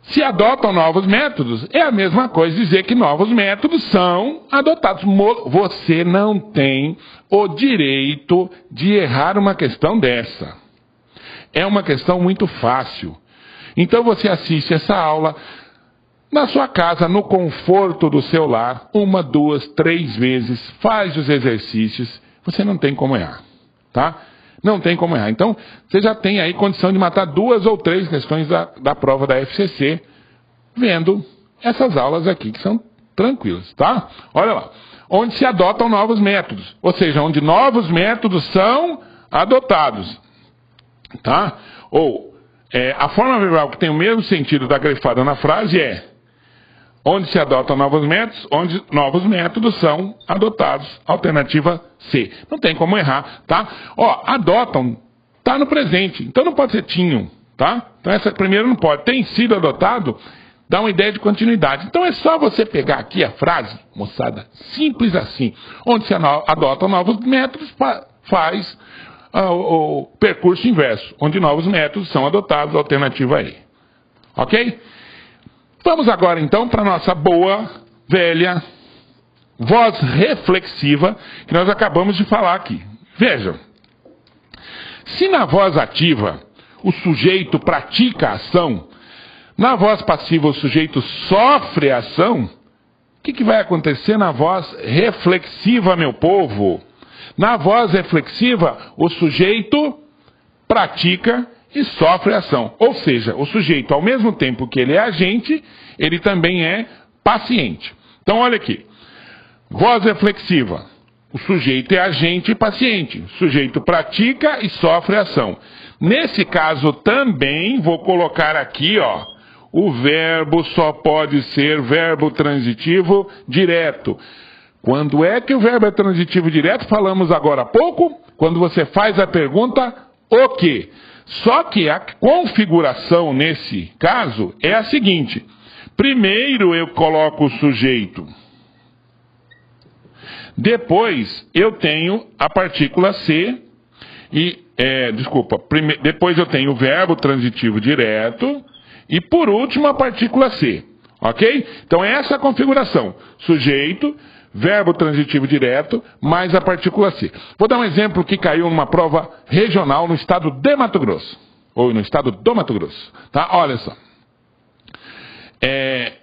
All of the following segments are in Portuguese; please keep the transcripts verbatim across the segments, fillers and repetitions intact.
Se adotam novos métodos, é a mesma coisa dizer que novos métodos são adotados. Você não tem o direito de errar uma questão dessa. É uma questão muito fácil. Então você assiste essa aula na sua casa, no conforto do seu lar, uma, duas, três vezes, faz os exercícios, você não tem como errar, tá? Não tem como errar. Então, você já tem aí condição de matar duas ou três questões da, da prova da F C C, vendo essas aulas aqui, que são tranquilas, tá? Olha lá. Onde se adotam novos métodos, ou seja, onde novos métodos são adotados, tá? Ou, é, a forma verbal que tem o mesmo sentido da grifada na frase é onde se adotam novos métodos, onde novos métodos são adotados. Alternativa C. Não tem como errar, tá? Ó, adotam, tá no presente, então não pode ser tinham, tá? Então essa primeira não pode. Tem sido adotado, dá uma ideia de continuidade. Então é só você pegar aqui a frase, moçada, simples assim. Onde se adotam novos métodos, faz uh, o, o percurso inverso. Onde novos métodos são adotados, alternativa E. Ok? Vamos agora então para a nossa boa, velha voz reflexiva, que nós acabamos de falar aqui. Vejam, se na voz ativa o sujeito pratica a ação, na voz passiva o sujeito sofre a ação, o que, que vai acontecer na voz reflexiva, meu povo? Na voz reflexiva, o sujeito pratica e sofre a ação. Ou seja, o sujeito, ao mesmo tempo que ele é agente, ele também é paciente. Então, olha aqui. Voz reflexiva. O sujeito é agente e paciente. O sujeito pratica e sofre a ação. Nesse caso também, vou colocar aqui, ó, o verbo só pode ser verbo transitivo direto. Quando é que o verbo é transitivo direto? Falamos agora há pouco. Quando você faz a pergunta, o quê? Só que a configuração nesse caso é a seguinte. Primeiro eu coloco o sujeito. Depois eu tenho a partícula ser e, é, desculpa, prime, depois eu tenho o verbo transitivo direto e por último a partícula ser. Ok? Então é essa a configuração. Sujeito, verbo transitivo direto, mais a partícula ser. Vou dar um exemplo que caiu numa prova regional no estado de Mato Grosso. Ou no estado do Mato Grosso. Tá? Olha só. É,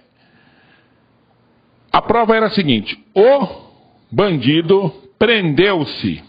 a prova era a seguinte. O bandido prendeu-se.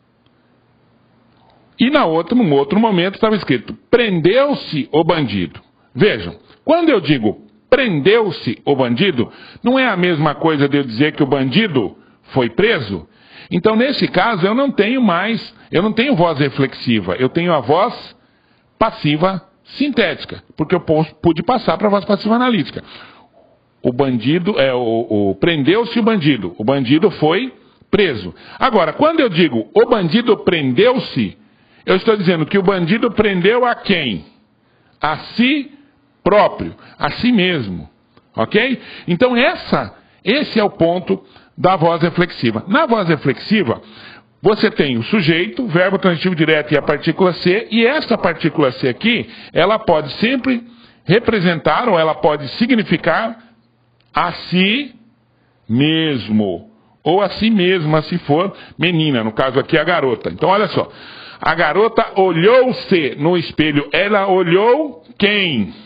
E na outra, num outro momento estava escrito, prendeu-se o bandido. Vejam, quando eu digo prendeu-se o bandido, não é a mesma coisa de eu dizer que o bandido foi preso? Então, nesse caso, eu não tenho mais, eu não tenho voz reflexiva, eu tenho a voz passiva sintética, porque eu pude passar para a voz passiva analítica. O bandido, é o, o prendeu-se o bandido, o bandido foi preso. Agora, quando eu digo o bandido prendeu-se, eu estou dizendo que o bandido prendeu a quem? A si próprio, a si mesmo, ok? Então essa, esse é o ponto da voz reflexiva. Na voz reflexiva, você tem o sujeito, verbo transitivo direto e a partícula ser, e essa partícula ser aqui, ela pode sempre representar, ou ela pode significar a si mesmo, ou a si mesma, se for menina, no caso aqui a garota. Então olha só, a garota olhou-se no espelho, ela olhou quem?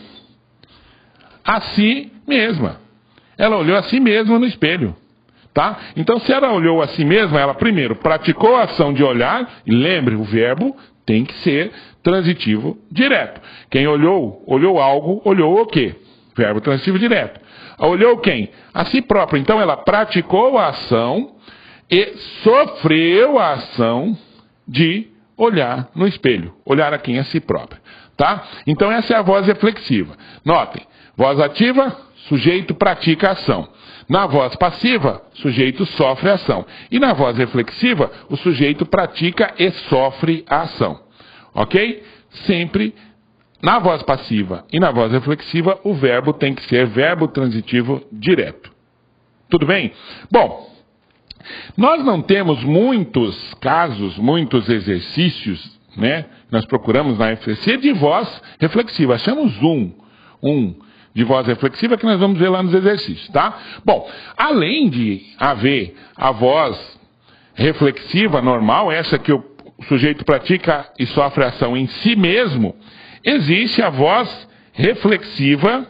A si mesma. Ela olhou a si mesma no espelho. Tá? Então, se ela olhou a si mesma, ela primeiro praticou a ação de olhar, e lembre, o verbo tem que ser transitivo direto. Quem olhou, olhou algo, olhou o quê? Verbo transitivo direto. Olhou quem? A si própria. Então, ela praticou a ação e sofreu a ação de olhar no espelho. Olhar a quem? A si própria. Tá? Então, essa é a voz reflexiva. Notem. Voz ativa, sujeito pratica a ação. Na voz passiva, sujeito sofre a ação. E na voz reflexiva, o sujeito pratica e sofre a ação. Ok? Sempre na voz passiva e na voz reflexiva, o verbo tem que ser verbo transitivo direto. Tudo bem? Bom, nós não temos muitos casos, muitos exercícios, né? Nós procuramos na F C C de voz reflexiva. Achamos um. Um. de voz reflexiva que nós vamos ver lá nos exercícios, tá? Bom, além de haver a voz reflexiva normal, essa que o sujeito pratica e sofre ação em si mesmo, existe a voz reflexiva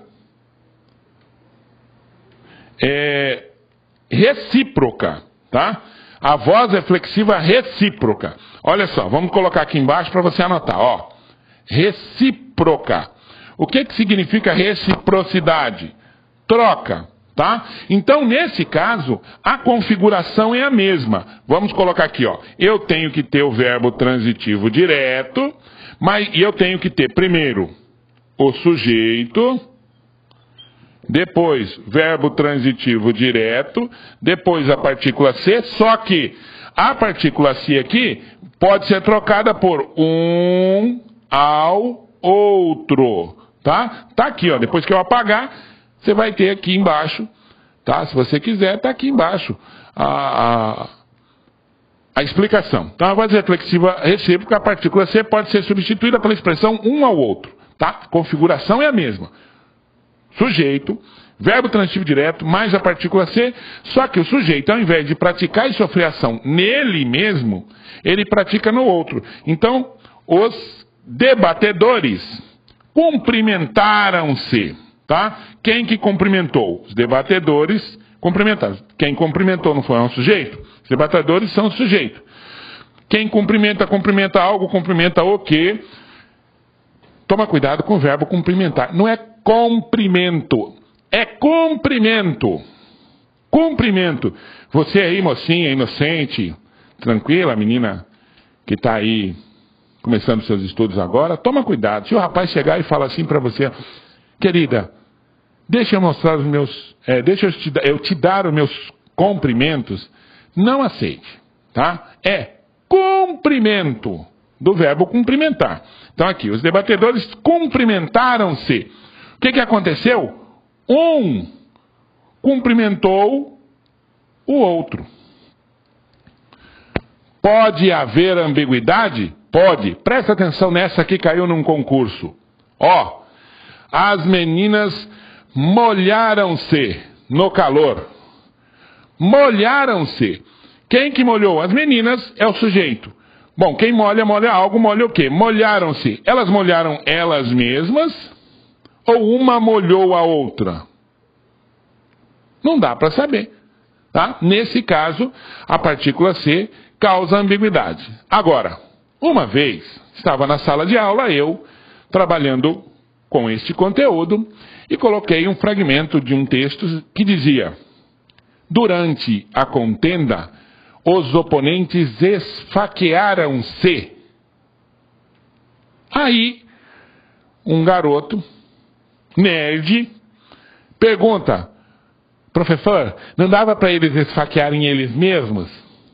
é, recíproca, tá? A voz reflexiva recíproca. Olha só, vamos colocar aqui embaixo para você anotar, ó. Recíproca. O que que significa reciprocidade? Troca, tá? Então, nesse caso, a configuração é a mesma. Vamos colocar aqui, ó. Eu tenho que ter o verbo transitivo direto, mas e eu tenho que ter primeiro o sujeito, depois verbo transitivo direto, depois a partícula ser, só que a partícula se aqui pode ser trocada por um ao outro, tá? Tá aqui, ó, depois que eu apagar, você vai ter aqui embaixo, tá? Se você quiser, tá aqui embaixo a, a, a explicação. Então, a voz reflexiva recíproca, a partícula ser pode ser substituída pela expressão um ao outro, tá? A configuração é a mesma. Sujeito, verbo transitivo direto, mais a partícula ser, só que o sujeito, ao invés de praticar e sofrer ação nele mesmo, ele pratica no outro. Então, os debatedores cumprimentaram-se, tá? Quem que cumprimentou? Os debatedores cumprimentaram. Quem cumprimentou não foi um sujeito? Os debatedores são o sujeito. Quem cumprimenta, cumprimenta algo, cumprimenta o quê? Toma cuidado com o verbo cumprimentar. Não é cumprimento, é cumprimento. Cumprimento. Você aí, mocinha, inocente, tranquila, menina que está aí começando seus estudos agora, toma cuidado. Se o rapaz chegar e falar assim para você, querida, deixa eu mostrar os meus, é, deixa eu te, eu te dar os meus cumprimentos, não aceite, tá? É cumprimento, do verbo cumprimentar. Então aqui, os debatedores cumprimentaram-se. O que que aconteceu? Um cumprimentou o outro. Pode haver ambiguidade? Pode. Presta atenção nessa que caiu num concurso. Ó, as meninas molharam-se no calor. Molharam-se. Quem que molhou? As meninas é o sujeito. Bom, quem molha, molha algo, molha o quê? Molharam-se. Elas molharam elas mesmas ou uma molhou a outra? Não dá para saber, tá? Nesse caso, a partícula ser causa ambiguidade. Agora, uma vez, estava na sala de aula, eu, trabalhando com este conteúdo, e coloquei um fragmento de um texto que dizia: durante a contenda, os oponentes esfaquearam-se. Aí, um garoto, nerd, pergunta: professor, não dava para eles esfaquearem eles mesmos?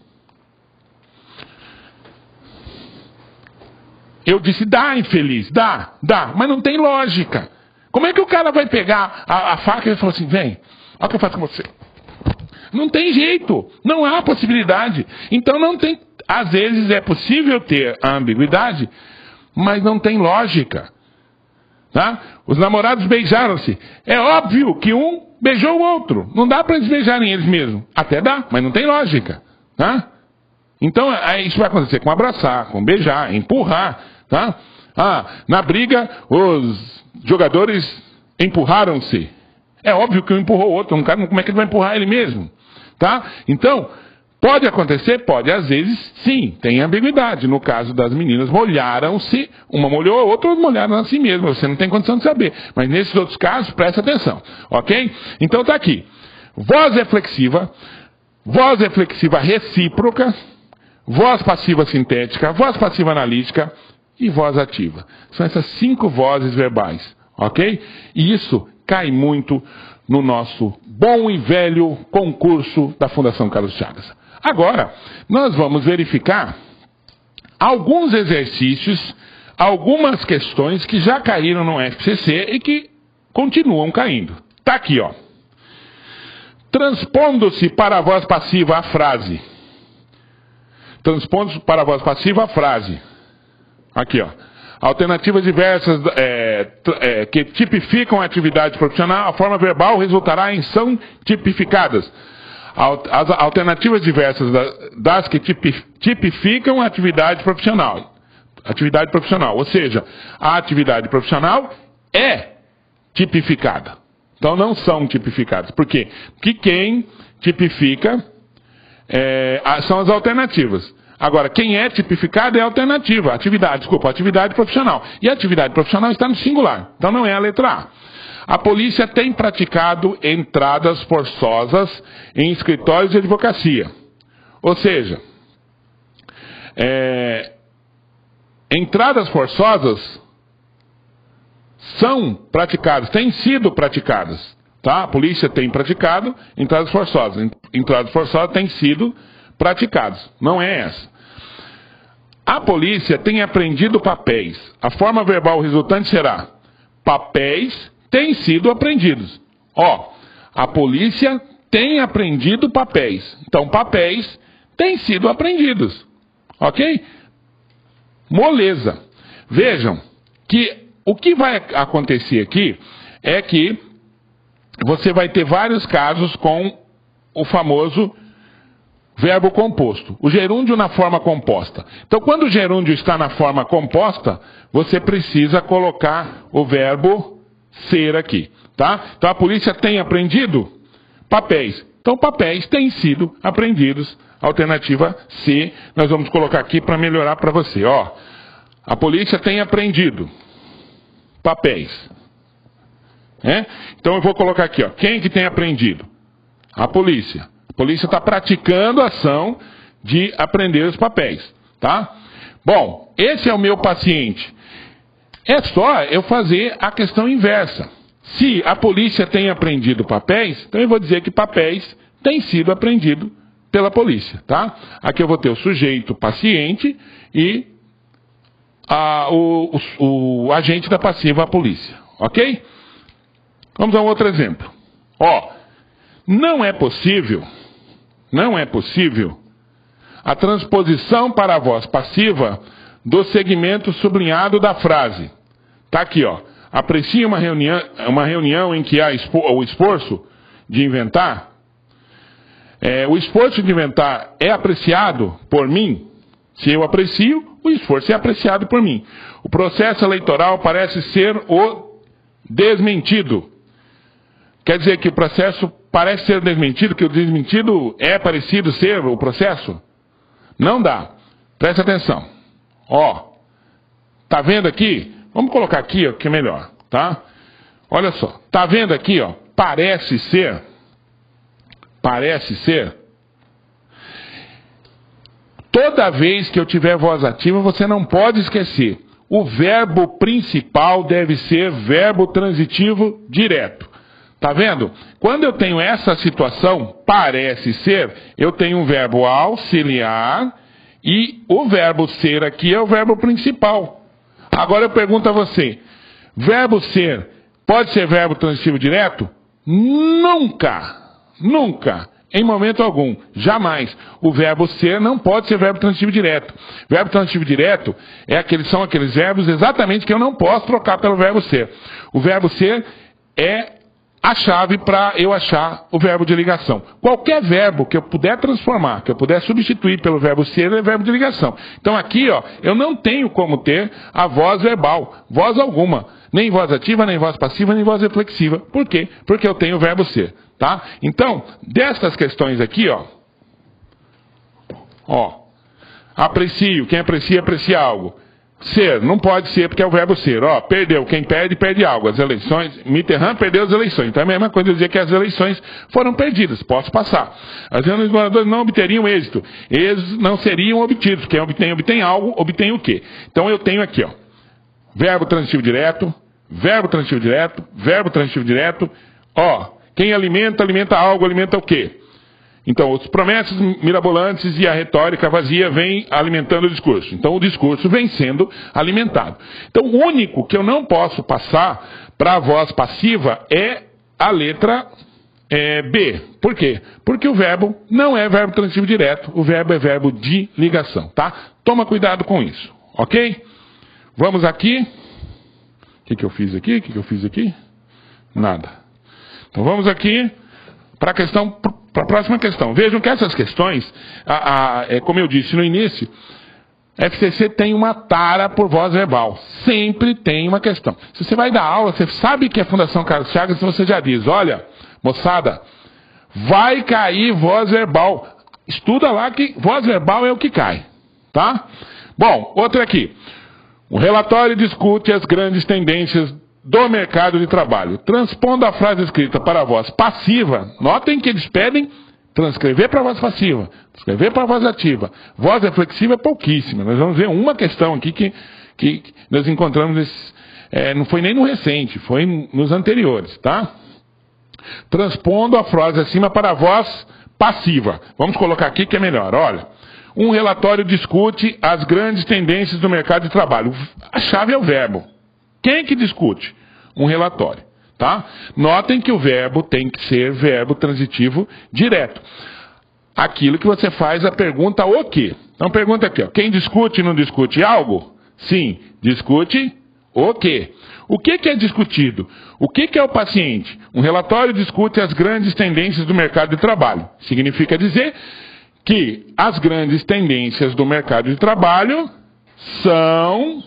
Eu disse: dá, infeliz, dá, dá, mas não tem lógica. Como é que o cara vai pegar a, a faca e falar assim: vem, olha o que eu faço com você? Não tem jeito, não há possibilidade. Então não tem, às vezes é possível ter a ambiguidade, mas não tem lógica. Tá? Os namorados beijaram-se. É óbvio que um beijou o outro. Não dá para eles beijarem eles mesmos. Até dá, mas não tem lógica. Tá? Então isso vai acontecer com abraçar, com beijar, empurrar. Tá? Ah, na briga, os jogadores empurraram-se. É óbvio que um empurrou o outro. Um cara, como é que ele vai empurrar ele mesmo? Tá? Então, pode acontecer? Pode. Às vezes, sim, tem ambiguidade. No caso das meninas, molharam-se. Uma molhou a outra, ou molharam a si mesma. Você não tem condição de saber. Mas nesses outros casos, presta atenção. Ok? Então tá aqui. Voz reflexiva, voz reflexiva recíproca, voz passiva sintética, voz passiva analítica e voz ativa. São essas cinco vozes verbais. Ok? E isso cai muito no nosso bom e velho concurso da Fundação Carlos Chagas. Agora, nós vamos verificar alguns exercícios, algumas questões que já caíram no F C C e que continuam caindo. Tá aqui, ó. Transpondo-se para a voz passiva a frase. Transpondo-se para a voz passiva a frase. Aqui, ó. Alternativas diversas é, é, que tipificam a atividade profissional, a forma verbal resultará em são tipificadas. As alternativas diversas das que tipificam a atividade profissional. Atividade profissional, ou seja, a atividade profissional é tipificada. Então não são tipificadas. Por quê? Porque quem tipifica é, são as alternativas. Agora, quem é tipificado é a alternativa, atividade, desculpa, atividade profissional. E a atividade profissional está no singular, então não é a letra A. A polícia tem praticado entradas forçosas em escritórios de advocacia. Ou seja, é, entradas forçosas são praticadas, têm sido praticadas. Tá? A polícia tem praticado entradas forçosas. Entradas forçosas têm sido praticadas. Não é essa. A polícia tem apreendido papéis. A forma verbal resultante será: papéis têm sido apreendidos. Ó, a polícia tem apreendido papéis. Então, papéis têm sido apreendidos. Ok? Moleza. Vejam que o que vai acontecer aqui é que você vai ter vários casos com o famoso verbo composto. O gerúndio na forma composta. Então, quando o gerúndio está na forma composta, você precisa colocar o verbo ser aqui. Tá? Então, a polícia tem apreendido papéis. Então, papéis têm sido apreendidos. Alternativa C, nós vamos colocar aqui para melhorar para você. Ó, a polícia tem apreendido papéis. É? Então, eu vou colocar aqui. Ó, quem que tem apreendido? A polícia. A polícia está praticando a ação de apreender os papéis, tá? Bom, esse é o meu paciente. É só eu fazer a questão inversa. Se a polícia tem apreendido papéis, então eu vou dizer que papéis têm sido apreendidos pela polícia, tá? Aqui eu vou ter o sujeito paciente e a, o, o, o agente da passiva, a polícia, ok? Vamos a um outro exemplo. Ó, não é possível... Não é possível a transposição para a voz passiva do segmento sublinhado da frase. Está aqui, ó. Aprecie uma reunião, uma reunião em que há o esforço de inventar. É, o esforço de inventar é apreciado por mim. Se eu aprecio, o esforço é apreciado por mim. O processo eleitoral parece ser o desmentido. Quer dizer que o processo parece ser desmentido, que o desmentido é parecido ser o processo? Não dá. Presta atenção. Ó, tá vendo aqui? Vamos colocar aqui, ó, que é melhor, tá? Olha só. Tá vendo aqui, ó? Parece ser. Parece ser. Toda vez que eu tiver voz ativa, você não pode esquecer. O verbo principal deve ser verbo transitivo direto. Tá vendo? Quando eu tenho essa situação, parece ser, eu tenho um verbo auxiliar e o verbo ser aqui é o verbo principal. Agora eu pergunto a você, verbo ser pode ser verbo transitivo direto? Nunca, nunca, em momento algum, jamais. O verbo ser não pode ser verbo transitivo direto. Verbo transitivo direto é aqueles, são aqueles verbos exatamente que eu não posso trocar pelo verbo ser. O verbo ser é a chave para eu achar o verbo de ligação. Qualquer verbo que eu puder transformar, que eu puder substituir pelo verbo ser, é verbo de ligação. Então aqui, ó, eu não tenho como ter a voz verbal, voz alguma. Nem voz ativa, nem voz passiva, nem voz reflexiva. Por quê? Porque eu tenho o verbo ser, tá? Então, destas questões aqui, ó, ó, aprecio, quem aprecia, aprecia algo. Ser, não pode ser porque é o verbo ser. Ó, perdeu. Quem perde, perde algo. As eleições, Mitterrand perdeu as eleições. Então é a mesma coisa dizer que as eleições foram perdidas. Posso passar. As eleições moradores não obteriam êxito. Eles não seriam obtidos. Quem obtém, obtém algo, obtém o quê? Então eu tenho aqui, ó, verbo transitivo direto, verbo transitivo direto, verbo transitivo direto. Ó, quem alimenta, alimenta algo, alimenta o quê? Então, os promessas mirabolantes e a retórica vazia vêm alimentando o discurso. Então, o discurso vem sendo alimentado. Então, o único que eu não posso passar para a voz passiva é a letra é, B. Por quê? Porque o verbo não é verbo transitivo direto, o verbo é verbo de ligação, tá? Toma cuidado com isso, ok? Vamos aqui. O que, que eu fiz aqui? O que, que eu fiz aqui? Nada. Então vamos aqui para a questão, para a próxima questão. Vejam que essas questões, a, a, é, como eu disse no início, F C C tem uma tara por voz verbal. Sempre tem uma questão. Se você vai dar aula, você sabe que é Fundação Carlos Chagas, você já diz, olha, moçada, vai cair voz verbal. Estuda lá que voz verbal é o que cai. Tá? Bom, outra aqui. O relatório discute as grandes tendências do mercado de trabalho. Transpondo a frase escrita para a voz passiva, notem que eles pedem transcrever para a voz passiva, transcrever para a voz ativa. Voz reflexiva é pouquíssima. Nós vamos ver uma questão aqui que, que nós encontramos, nesse, é, não foi nem no recente, foi nos anteriores, tá? Transpondo a frase acima para a voz passiva. Vamos colocar aqui que é melhor, olha. Um relatório discute as grandes tendências do mercado de trabalho. A chave é o verbo. Quem é que discute? Um relatório. Tá? Notem que o verbo tem que ser verbo transitivo direto. Aquilo que você faz a pergunta o quê? Então pergunta aqui, ó, quem discute não discute algo? Sim, discute o quê? O que, que é discutido? O que, que é o paciente? Um relatório discute as grandes tendências do mercado de trabalho. Significa dizer que as grandes tendências do mercado de trabalho são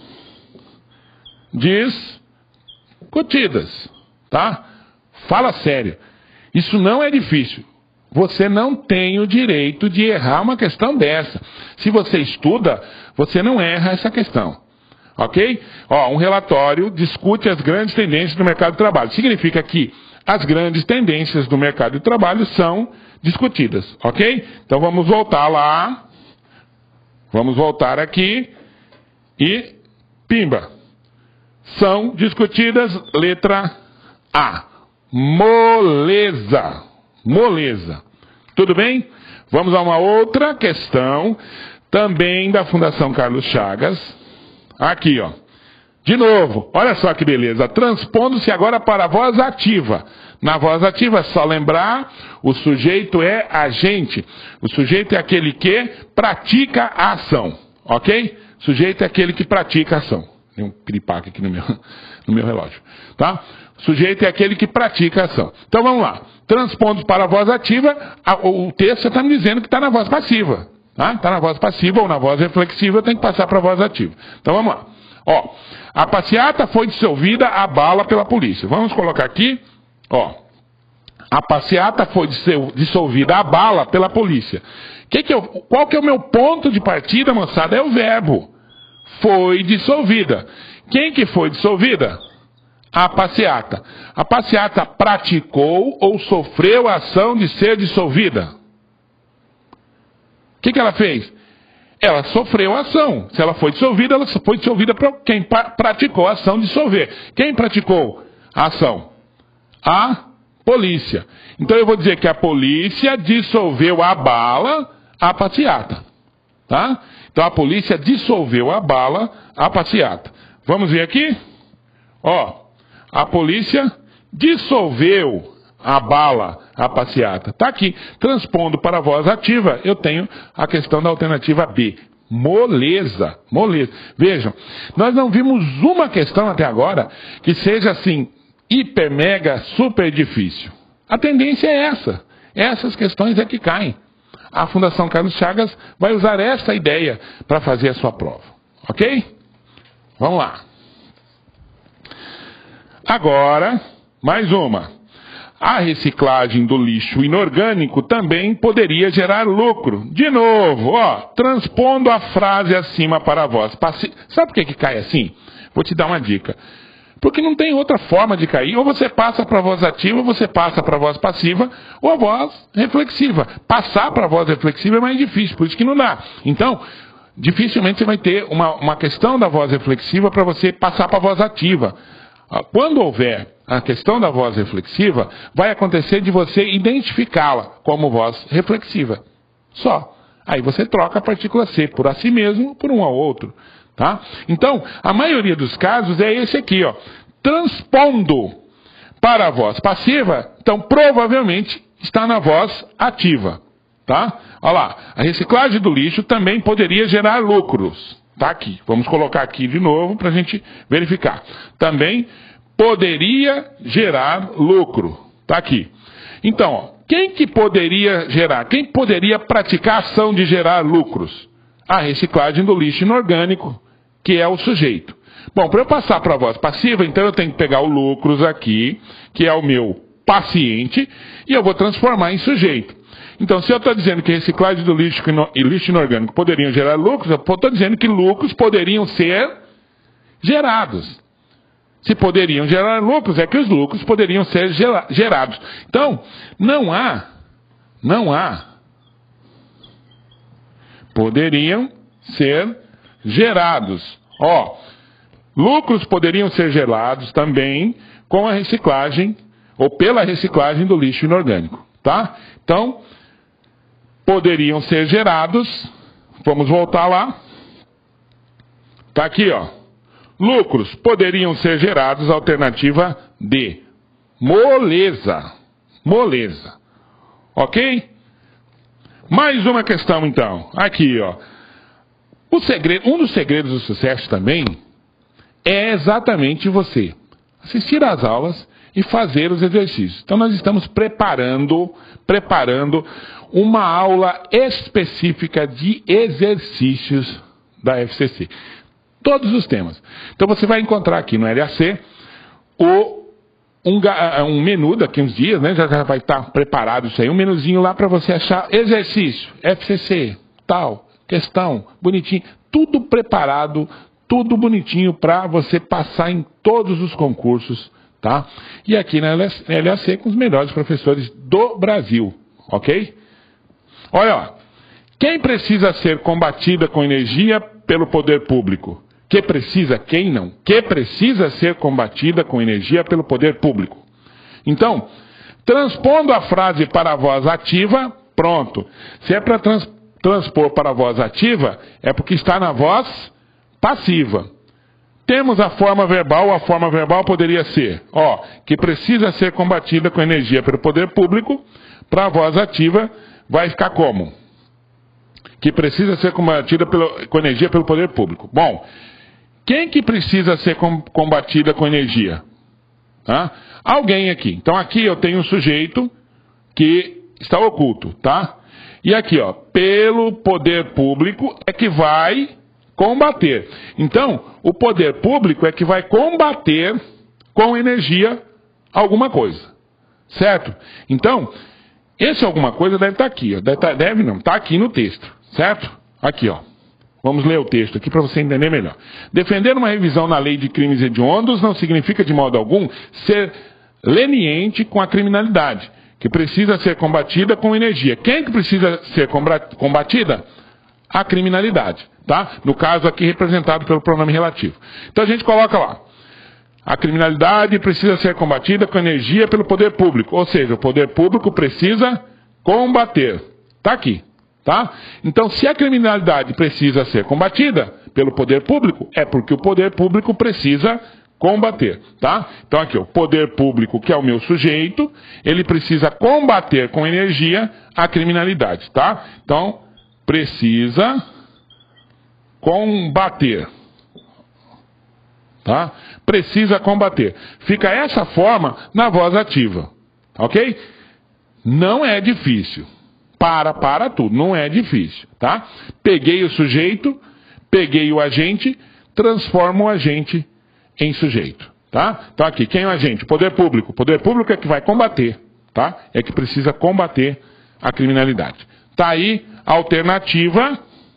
discutidas. Tá? Fala sério. Isso não é difícil. Você não tem o direito de errar uma questão dessa. Se você estuda, você não erra essa questão. Ok? Ó, um relatório discute as grandes tendências do mercado de trabalho. Significa que as grandes tendências do mercado de trabalho são discutidas. Ok? Então vamos voltar lá. Vamos voltar aqui. E, pimba. São discutidas, letra A. Moleza. Moleza. Tudo bem? Vamos a uma outra questão, também da Fundação Carlos Chagas. Aqui, ó. De novo, olha só que beleza. Transpondo-se agora para a voz ativa. Na voz ativa, é só lembrar, o sujeito é agente. O sujeito é aquele que pratica a ação. Ok? O sujeito é aquele que pratica a ação. Tem um piripaque aqui no meu, no meu relógio. Tá? O sujeito é aquele que pratica a ação. Então vamos lá. Transpondo para a voz ativa, a, o texto está me dizendo que está na voz passiva. Está tá na voz passiva ou na voz reflexiva, tem que passar para a voz ativa. Então vamos lá. Ó, a passeata foi dissolvida a bala pela polícia. Vamos colocar aqui. Ó, a passeata foi dissolvida a bala pela polícia. Que que eu, qual que é o meu ponto de partida, moçada? É o verbo. Foi dissolvida. Quem que foi dissolvida? A passeata. A passeata praticou ou sofreu a ação de ser dissolvida? O que, que ela fez? Ela sofreu a ação. Se ela foi dissolvida, ela foi dissolvida por quem praticou a ação de dissolver. Quem praticou a ação? A polícia. Então eu vou dizer que a polícia dissolveu a bala, a passeata. Tá? Então a polícia dissolveu a bala, a passeata. Vamos ver aqui? Ó, a polícia dissolveu a bala, a passeata. Está aqui. Transpondo para a voz ativa, eu tenho a questão da alternativa B. Moleza. Moleza. Vejam, nós não vimos uma questão até agora que seja assim, hiper, mega, super difícil. A tendência é essa. Essas questões é que caem. A Fundação Carlos Chagas vai usar essa ideia para fazer a sua prova. Ok? Vamos lá. Agora, mais uma. A reciclagem do lixo inorgânico também poderia gerar lucro. De novo, ó, transpondo a frase acima para a voz passiva. Sabe por que, que cai assim? Vou te dar uma dica. Porque não tem outra forma de cair. Ou você passa para a voz ativa, ou você passa para a voz passiva, ou a voz reflexiva. Passar para a voz reflexiva é mais difícil, por isso que não dá. Então, dificilmente você vai ter uma, uma questão da voz reflexiva para você passar para a voz ativa. Quando houver a questão da voz reflexiva, vai acontecer de você identificá-la como voz reflexiva. Só. Aí você troca a partícula C por a si mesmo, por um ao outro. Tá? Então, a maioria dos casos é esse aqui, ó. Transpondo para a voz passiva, então provavelmente está na voz ativa. Tá? Olha lá, a reciclagem do lixo também poderia gerar lucros. Tá aqui. Vamos colocar aqui de novo para a gente verificar. Também poderia gerar lucro. Tá aqui. Então, ó, quem que poderia gerar? Quem poderia praticar a ação de gerar lucros? A reciclagem do lixo inorgânico, que é o sujeito. Bom, para eu passar para a voz passiva, então eu tenho que pegar o lucros aqui, que é o meu paciente, e eu vou transformar em sujeito. Então, se eu estou dizendo que reciclagem do lixo e lixo inorgânico poderiam gerar lucros, eu estou dizendo que lucros poderiam ser gerados. Se poderiam gerar lucros, é que os lucros poderiam ser gerados. Então, não há, não há, poderiam ser gerados. Ó, lucros poderiam ser gerados também com a reciclagem, ou pela reciclagem do lixo inorgânico, tá? Então, poderiam ser gerados, vamos voltar lá, tá aqui, ó. Lucros poderiam ser gerados, alternativa D. Moleza. Moleza. Ok? Mais uma questão, então. Aqui, ó. O segredo, um dos segredos do sucesso também é exatamente você assistir às aulas e fazer os exercícios. Então, nós estamos preparando, preparando uma aula específica de exercícios da F C C. Todos os temas. Então você vai encontrar aqui no L A C o, um, um menu daqui uns dias, né? Já, já vai estar preparado isso aí, um menuzinho lá para você achar exercício, F C C, tal, questão, bonitinho, tudo preparado, tudo bonitinho para você passar em todos os concursos, tá? E aqui na L A C com os melhores professores do Brasil, ok? Olha, ó, quem precisa ser combatida com energia pelo poder público? Que precisa, quem não? Que precisa ser combatida com energia pelo poder público. Então, transpondo a frase para a voz ativa, pronto. Se é para trans, transpor para a voz ativa, é porque está na voz passiva. Temos a forma verbal, a forma verbal poderia ser, ó, que precisa ser combatida com energia pelo poder público, para a voz ativa vai ficar como? Que precisa ser combatida pelo, com energia pelo poder público. Bom, quem que precisa ser com, combatida com energia? Tá? Alguém aqui. Então aqui eu tenho um sujeito que está oculto, tá? E aqui, ó, pelo poder público é que vai combater. Então, o poder público é que vai combater com energia alguma coisa. Certo? Então, esse alguma coisa deve estar aqui, ó. Deve, estar, deve não, está aqui no texto. Certo? Aqui, ó. Vamos ler o texto aqui para você entender melhor. Defender uma revisão na lei de crimes hediondos não significa de modo algum ser leniente com a criminalidade, que precisa ser combatida com energia. Quem que precisa ser combatida? A criminalidade, tá? No caso aqui representado pelo pronome relativo. Então a gente coloca lá. A criminalidade precisa ser combatida com energia pelo poder público. Ou seja, o poder público precisa combater. Tá aqui. Tá? Então, se a criminalidade precisa ser combatida pelo poder público, é porque o poder público precisa combater. Tá? Então, aqui, o poder público, que é o meu sujeito, ele precisa combater com energia a criminalidade. Tá? Então, precisa combater. Tá? Precisa combater. Fica essa forma na voz ativa. Ok? Não é difícil. Para, para tudo. Não é difícil, tá? Peguei o sujeito, peguei o agente, transformo o agente em sujeito, tá? Então aqui, quem é o agente? Poder público. Poder público é que vai combater, tá? É que precisa combater a criminalidade. Tá aí a alternativa.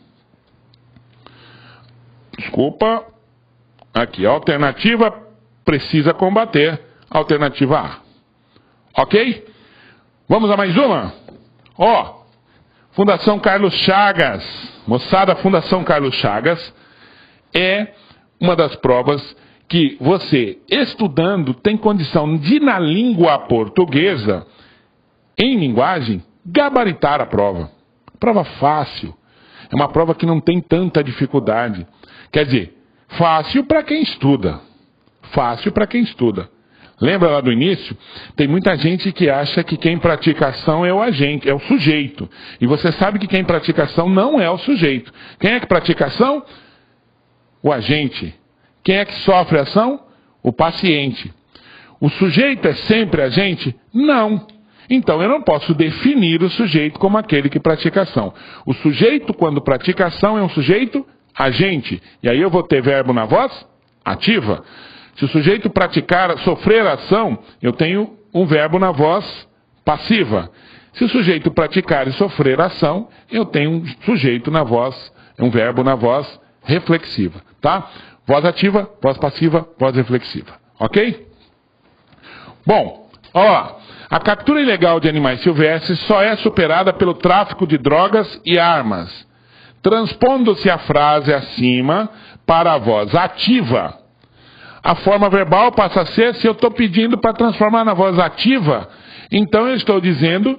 Desculpa. Aqui, a alternativa precisa combater. Alternativa A. Ok? Vamos a mais uma? Ó, Fundação Carlos Chagas, moçada, Fundação Carlos Chagas é uma das provas que você, estudando, tem condição de, na língua portuguesa, em linguagem, gabaritar a prova. Prova fácil, é uma prova que não tem tanta dificuldade. Quer dizer, fácil para quem estuda, fácil para quem estuda. Lembra lá do início? Tem muita gente que acha que quem pratica ação é o agente, é o sujeito. E você sabe que quem pratica ação não é o sujeito. Quem é que pratica ação? o agente. Quem é que sofre a ação? O paciente. O sujeito é sempre agente? Não. Então eu não posso definir o sujeito como aquele que pratica a ação. O sujeito, quando pratica a ação, é um sujeito agente. E aí eu vou ter verbo na voz ativa. Se o sujeito praticar, sofrer a ação, eu tenho um verbo na voz passiva. Se o sujeito praticar e sofrer a ação, eu tenho um sujeito na voz, um verbo na voz reflexiva, tá? Voz ativa, voz passiva, voz reflexiva, ok? Bom, ó, a captura ilegal de animais silvestres só é superada pelo tráfico de drogas e armas. Transpondo-se a frase acima para a voz ativa, a forma verbal passa a ser, se eu estou pedindo para transformar na voz ativa, então eu estou dizendo,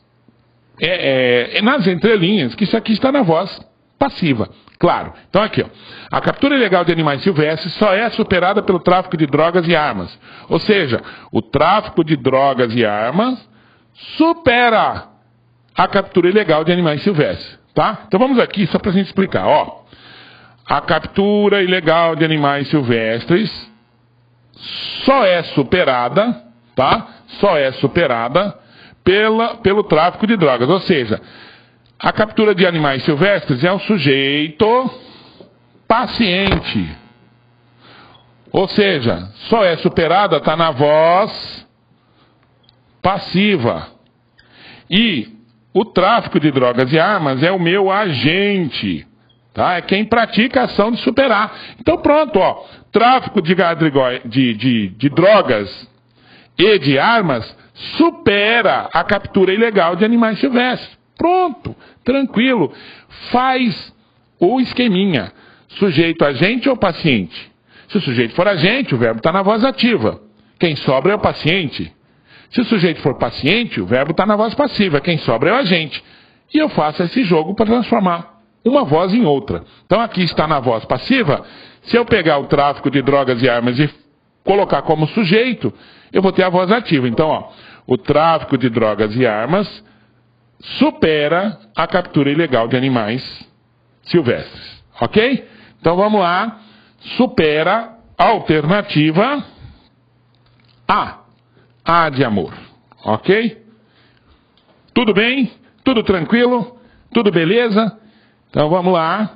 é, é, nas entrelinhas, que isso aqui está na voz passiva. Claro. Então aqui, ó, a captura ilegal de animais silvestres só é superada pelo tráfico de drogas e armas. Ou seja, o tráfico de drogas e armas supera a captura ilegal de animais silvestres. Tá? Então vamos aqui só para a gente explicar. Ó, a captura ilegal de animais silvestres só é superada, tá? Só é superada pela, pelo tráfico de drogas. Ou seja, a captura de animais silvestres é o sujeito paciente. Ou seja, só é superada, está na voz passiva. E o tráfico de drogas e armas é o meu agente. Tá? É quem pratica a ação de superar. Então pronto, ó. Tráfico de, de, de, de drogas e de armas supera a captura ilegal de animais silvestres. Pronto, tranquilo. Faz o esqueminha. Sujeito agente ou paciente? Se o sujeito for agente, o verbo está na voz ativa. Quem sobra é o paciente. Se o sujeito for paciente, o verbo está na voz passiva. Quem sobra é o agente. E eu faço esse jogo para transformar uma voz em outra. Então aqui está na voz passiva. Se eu pegar o tráfico de drogas e armas e colocar como sujeito, eu vou ter a voz ativa. Então, ó, o tráfico de drogas e armas supera a captura ilegal de animais silvestres. Ok? Então vamos lá. Supera a alternativa A. A de amor. Ok? Tudo bem? Tudo tranquilo? Tudo beleza? Então vamos lá.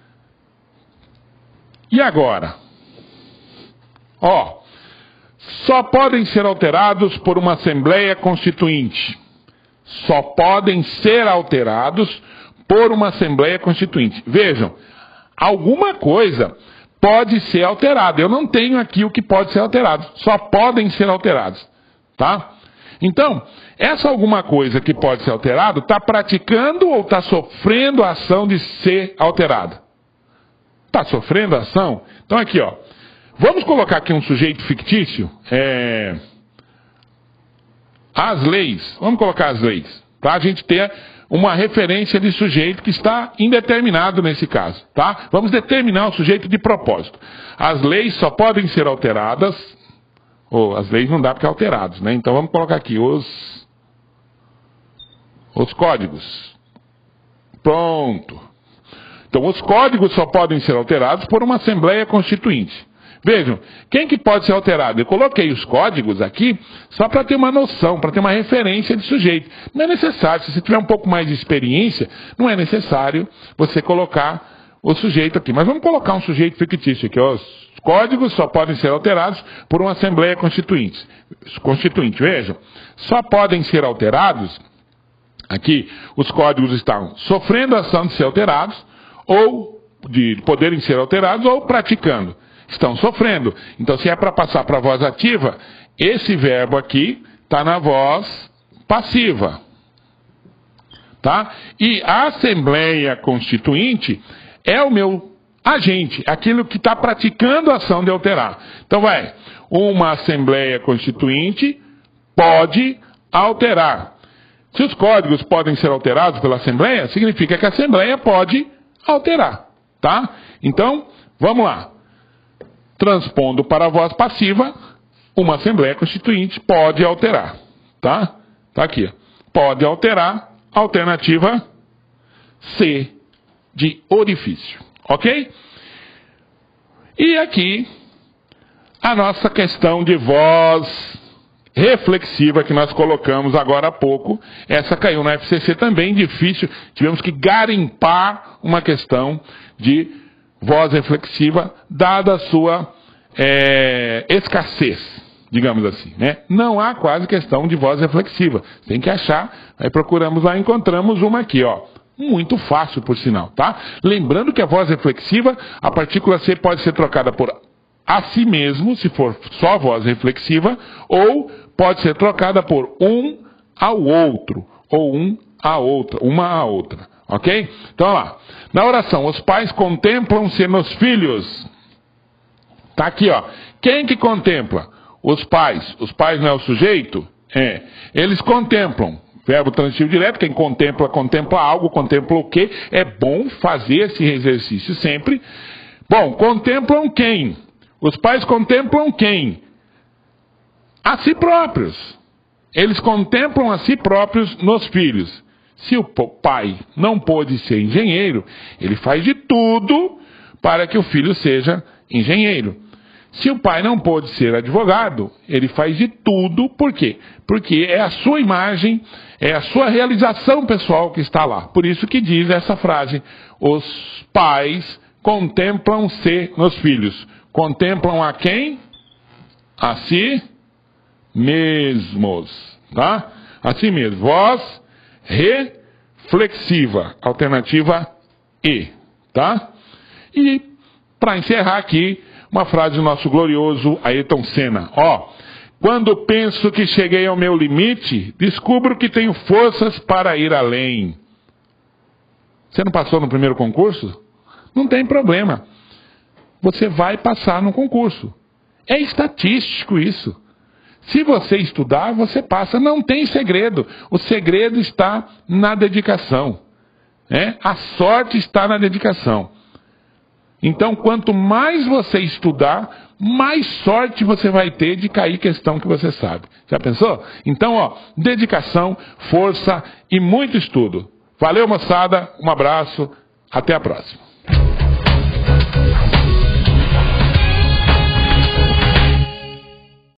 E agora? Ó, só podem ser alterados por uma Assembleia Constituinte. Só podem ser alterados por uma Assembleia Constituinte. Vejam, alguma coisa pode ser alterada. Eu não tenho aqui o que pode ser alterado. Só podem ser alterados. Tá? Então, essa alguma coisa que pode ser alterado está praticando ou está sofrendo a ação de ser alterada? Está sofrendo a ação? Então aqui, ó. Vamos colocar aqui um sujeito fictício. É... As leis. Vamos colocar as leis. Para a gente ter uma referência de sujeito que está indeterminado nesse caso. Tá? Vamos determinar o sujeito de propósito. As leis só podem ser alteradas... Ou as leis não dá porque é alterados, né? Então vamos colocar aqui os... Os códigos. Pronto. Então os códigos só podem ser alterados por uma Assembleia Constituinte. Vejam, quem que pode ser alterado? Eu coloquei os códigos aqui só para ter uma noção, para ter uma referência de sujeito. Não é necessário, se você tiver um pouco mais de experiência, não é necessário você colocar o sujeito aqui. Mas vamos colocar um sujeito fictício aqui. Ó. Os códigos só podem ser alterados por uma Assembleia Constituinte. Constituinte, vejam, só podem ser alterados, aqui os códigos estão sofrendo a ação de ser alterados, ou de poderem ser alterados, ou praticando. Estão sofrendo. Então, se é para passar para a voz ativa, esse verbo aqui está na voz passiva. Tá? E a Assembleia Constituinte é o meu agente, aquilo que está praticando a ação de alterar. Então, vai, uma Assembleia Constituinte pode alterar. Se os códigos podem ser alterados pela Assembleia, significa que a Assembleia pode alterar. Tá? Então, vamos lá. Transpondo para a voz passiva, uma Assembleia Constituinte pode alterar. Tá? Tá aqui. Pode alterar, alternativa C de orifício. Ok? E aqui, a nossa questão de voz reflexiva que nós colocamos agora há pouco. Essa caiu na F C C também, difícil. Tivemos que garimpar uma questão de voz reflexiva, dada a sua é, escassez, digamos assim, né? Não há quase questão de voz reflexiva. Tem que achar. Aí procuramos lá, encontramos uma aqui, ó. Muito fácil, por sinal, tá? Lembrando que a voz reflexiva, a partícula C pode ser trocada por a si mesmo, se for só voz reflexiva, ou pode ser trocada por um ao outro, ou um a outra, uma a outra, ok? Então, olha lá. Na oração, os pais contemplam-se nos filhos. Tá aqui, ó. Quem que contempla? Os pais. Os pais não é o sujeito? É. Eles contemplam. Verbo transitivo direto, quem contempla, contempla algo, contempla o quê? É bom fazer esse exercício sempre. Bom, contemplam quem? Os pais contemplam quem? A si próprios. Eles contemplam a si próprios nos filhos. Se o pai não pôde ser engenheiro, ele faz de tudo para que o filho seja engenheiro. Se o pai não pôde ser advogado, ele faz de tudo, por quê? Porque é a sua imagem, é a sua realização pessoal que está lá. Por isso que diz essa frase, os pais contemplam-se nos filhos. Contemplam a quem? A si mesmos, tá? A si mesmos. Voz reflexiva, alternativa E, tá? E, para encerrar aqui, uma frase do nosso glorioso Ayrton Senna. Ó, quando penso que cheguei ao meu limite, descubro que tenho forças para ir além. Você não passou no primeiro concurso? Não tem problema. Você vai passar no concurso. É estatístico isso. Se você estudar, você passa. Não tem segredo. O segredo está na dedicação. Né? A sorte está na dedicação. Então, quanto mais você estudar, mais sorte você vai ter de cair questão que você sabe. Já pensou? Então, ó, dedicação, força e muito estudo. Valeu, moçada. Um abraço. Até a próxima.